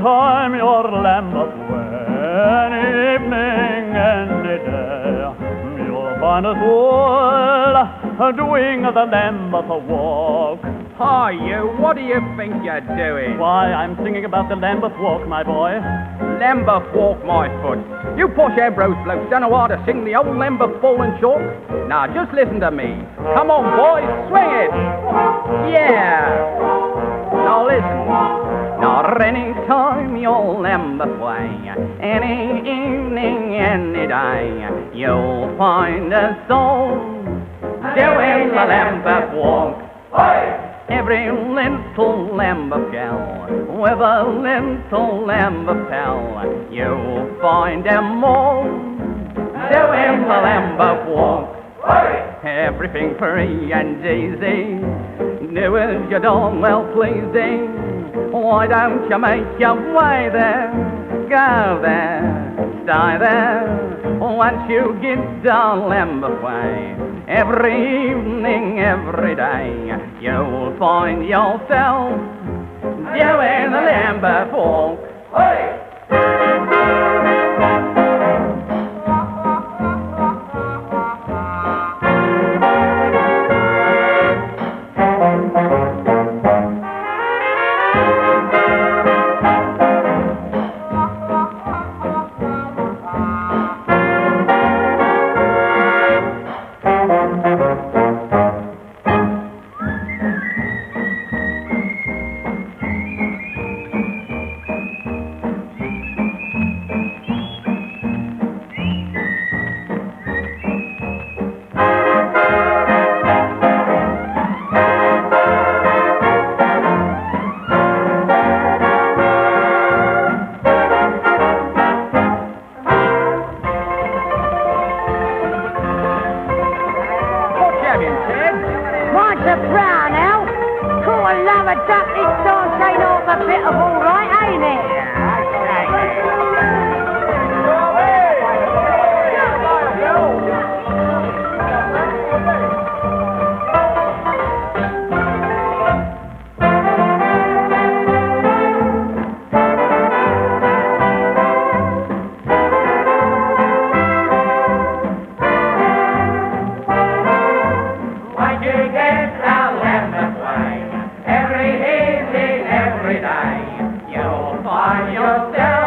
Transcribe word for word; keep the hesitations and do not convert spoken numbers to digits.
time you're Lambeth way, any evening, any day, you'll find us all doing the Lambeth walk. Hi, you, what do you think you're doing? Why, I'm singing about the Lambeth walk, my boy. Lambeth walk, my foot. You posh Ambrose blokes don't know how to sing the old Lambeth fallen short. Now, just listen to me. Come on, boys, swing it. Yeah. Now, listen. Now, any time you're Lambeth way, any evening, any day, you'll find us all doing the Lambeth walk. Hey! Every little Lambeth gal with a little Lambeth pal, you'll find them all doing the Lambeth walk. Hey! Everything free and easy, do as you darn well pleasing. Why don't you make your way there, go there, stay there, once you get down Lambeth way. Every evening, every day, you'll find yourself doing the Lambeth walk. Hey! Every evening, every day, you'll find yourself